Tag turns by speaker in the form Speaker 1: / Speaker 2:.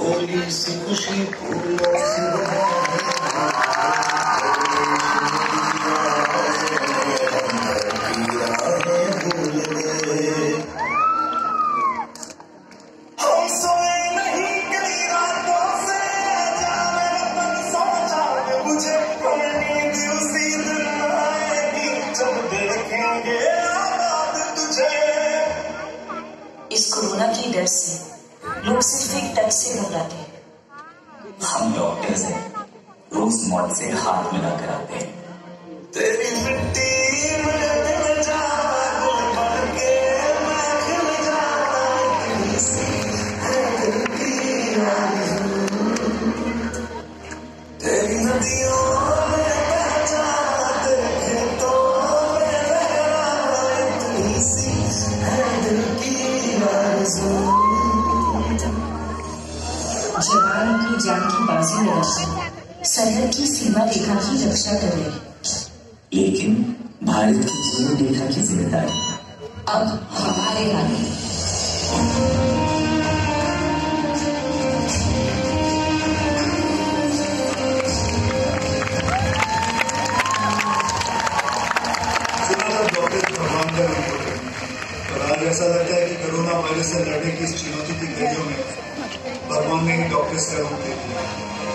Speaker 1: थोड़ी सी खुशी फूलों से
Speaker 2: इस कोरोना की डर से लोग सिर्फ एक टच से घबराते हैं।
Speaker 3: हम डॉक्टर्स हैं, रोज मौत से हाथ मिलाकर आते हैं।
Speaker 1: तेरी मिट्टी में दिल जा भर के मैं खिल जाता है दिल की आरज़ू। तेरी नदियों में बह जाते खेतों में लहरा इतनी सी है दिल की आरज़ू।
Speaker 2: जवान अपनी जान की बाजी लगाकर सरहद की सीमा रेखा की रक्षा कर रहे हैं,
Speaker 3: लेकिन भारत की जीवन रेखा की जिम्मेदारी
Speaker 2: अब हमारे हाथ में।
Speaker 1: डॉक्टर भगवान का रूप होते हैं और आज ऐसा लगता है कि कोरोना वायरस से लड़ने की इस चुनौती की घड़ियों में भगवान ने डॉक्टर्स का रूप दे दिया।